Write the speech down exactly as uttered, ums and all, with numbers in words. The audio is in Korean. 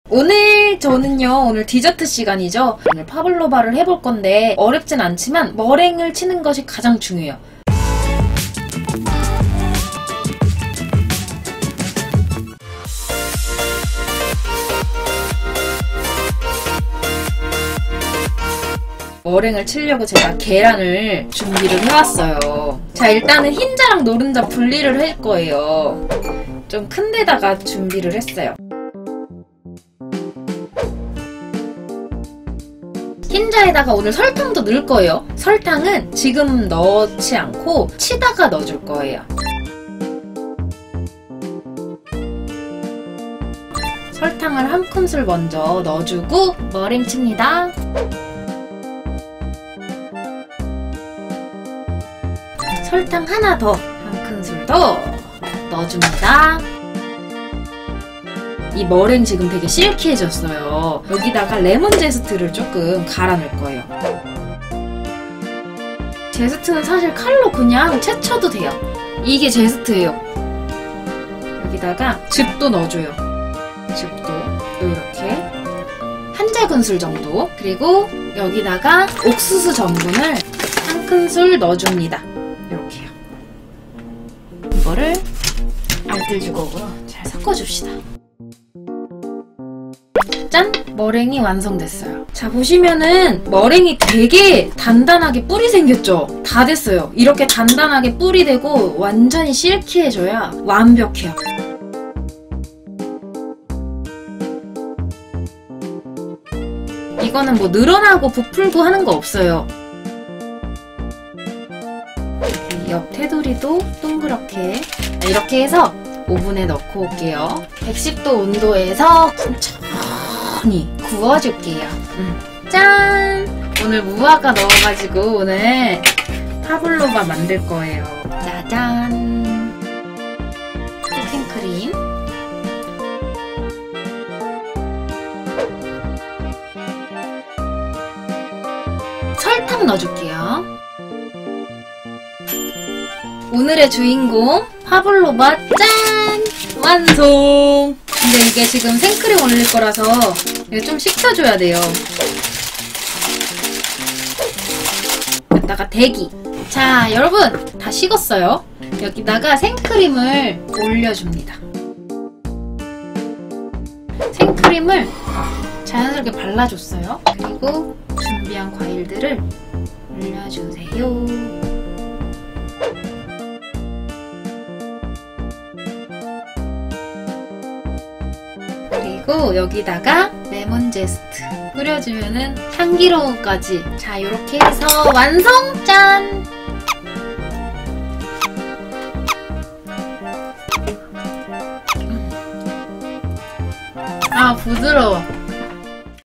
오늘 저는요, 오늘 디저트 시간이죠. 오늘 파블로바를 해볼 건데 어렵진 않지만 머랭을 치는 것이 가장 중요해요. 머랭을 치려고 제가 계란을 준비를 해왔어요. 자, 일단은 흰자랑 노른자 분리를 할 거예요. 좀 큰 데다가 준비를 했어요. 흰자에다가 오늘 설탕도 넣을 거예요. 설탕은 지금 넣지 않고 치다가 넣어줄 거예요. 설탕을 한 큰술 먼저 넣어주고 머랭 칩니다. 설탕 하나 더, 한 큰술 더 넣어줍니다. 이 머랭 지금 되게 실키해졌어요. 여기다가 레몬 제스트를 조금 갈아 넣을 거예요. 제스트는 사실 칼로 그냥 채쳐도 돼요. 이게 제스트예요. 여기다가 즙도 넣어줘요. 즙도 이렇게 한 작은술 정도. 그리고 여기다가 옥수수 전분을 한 큰술 넣어줍니다. 이렇게요. 이거를 알뜰주걱으로 잘 섞어줍시다. 짠! 머랭이 완성됐어요. 자, 보시면은 머랭이 되게 단단하게 뿔이 생겼죠? 다 됐어요. 이렇게 단단하게 뿔이 되고 완전히 실키해져야 완벽해요. 이거는 뭐 늘어나고 부풀고 하는 거 없어요. 옆 테두리도 동그랗게 이렇게 해서 오븐에 넣고 올게요. 백십 도 온도에서 천천히 구워줄게요. 음. 짠! 오늘 무화과 넣어가지고 오늘 파블로바 만들 거예요. 짜잔! 휘핑크림, 설탕 넣어줄게요. 오늘의 주인공 파블로바 짠! 완성! 근데 이게 지금 생크림 올릴 거라서 이거 좀 식혀줘야 돼요. 여기다가 대기. 자, 여러분 다 식었어요. 여기다가 생크림을 올려줍니다. 생크림을 자연스럽게 발라줬어요. 그리고 준비한 과일들을 올려주세요. 그리고 여기다가 레몬 제스트 뿌려주면은 향기로움까지. 자, 이렇게 해서 완성! 짠! 아, 부드러워.